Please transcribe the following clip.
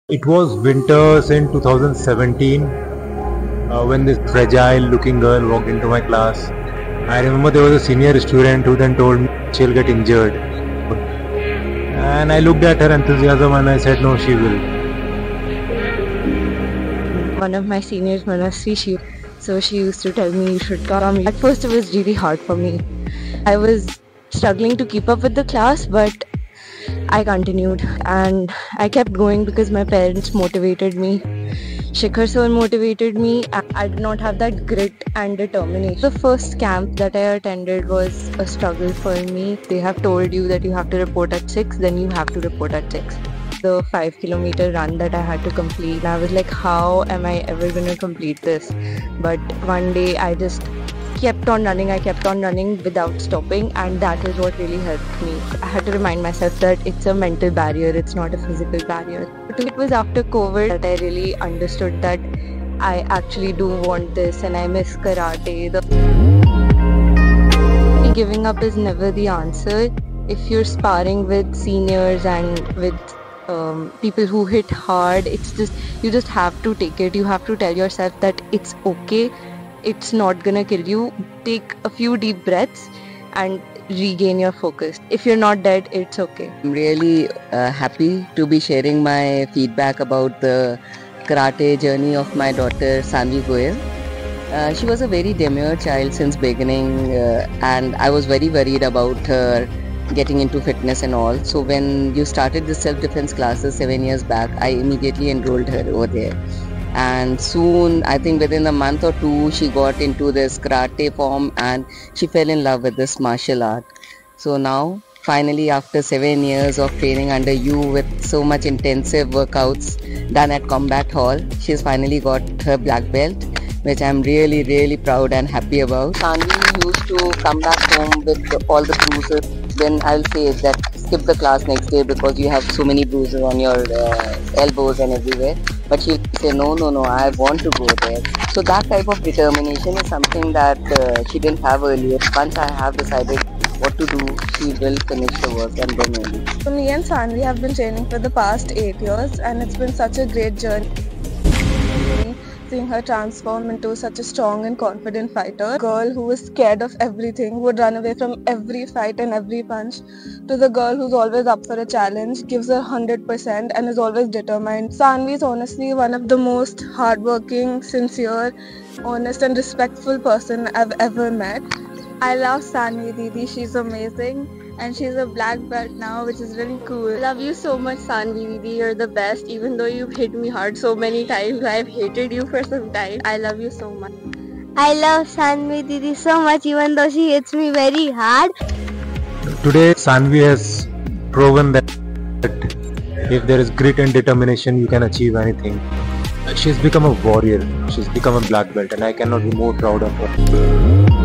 It was winters in 2017 when this fragile looking girl walked into my class. I remember there was a senior student who then told me she'll get injured. And I looked at her enthusiasm and I said, no, she will. One of my seniors, Manasri, she used to tell me you should come. At first it was really hard for me. I was struggling to keep up with the class, but I continued and I kept going because my parents motivated me. Shikhar sir motivated me. I did not have that grit and determination. The first camp that I attended was a struggle for me. They have told you that you have to report at 6, then you have to report at 6. The 5-kilometer run that I had to complete, I was like, how am I ever going to complete this? But one day I just kept on running without stopping, and that is what really helped me. I had to remind myself that it's a mental barrier, it's not a physical barrier. It was after COVID that I really understood that I actually do want this and I miss karate. Giving up is never the answer. If you're sparring with seniors and with people who hit hard, you just have to take it. You have to tell yourself that it's okay. It's not gonna kill you. Take a few deep breaths and regain your focus. If you're not dead, it's okay. I'm really happy to be sharing my feedback about the karate journey of my daughter Sanvi Goyal. She was a very demure child since beginning, and I was very worried about her getting into fitness and all. So when you started the self-defense classes 7 years back, I immediately enrolled her over there. And soon, I think within a month or two, she got into this karate form and she fell in love with this martial art. So now, finally, after 7 years of training under you with so much intensive workouts done at Combat Hall, she's finally got her black belt, which I'm really, really proud and happy about. Sanvi used to come back home with all the bruises. Then I'll say that skip the class next day because you have so many bruises on your elbows and everywhere. But she'll say, no, I want to go there. So that type of determination is something that she didn't have earlier. Once I have decided what to do, she will finish the work and then only. So me and Sanvi have been training for the past 8 years, and it's been such a great journey. Seeing her transform into such a strong and confident fighter. A girl who was scared of everything, would run away from every fight and every punch, to the girl who's always up for a challenge, gives her 100% and is always determined. Sanvi is honestly one of the most hardworking, sincere, honest and respectful person I've ever met. I love Sanvi Didi, she's amazing. And she's a black belt now, which is really cool. I love you so much, Sanvi Didi. You're the best. Even though you've hit me hard so many times, I've hated you for some time. I love you so much. I love Sanvi Didi so much, even though she hits me very hard. Today, Sanvi has proven that if there is grit and determination, you can achieve anything. She's become a warrior. She's become a black belt, and I cannot be more proud of her.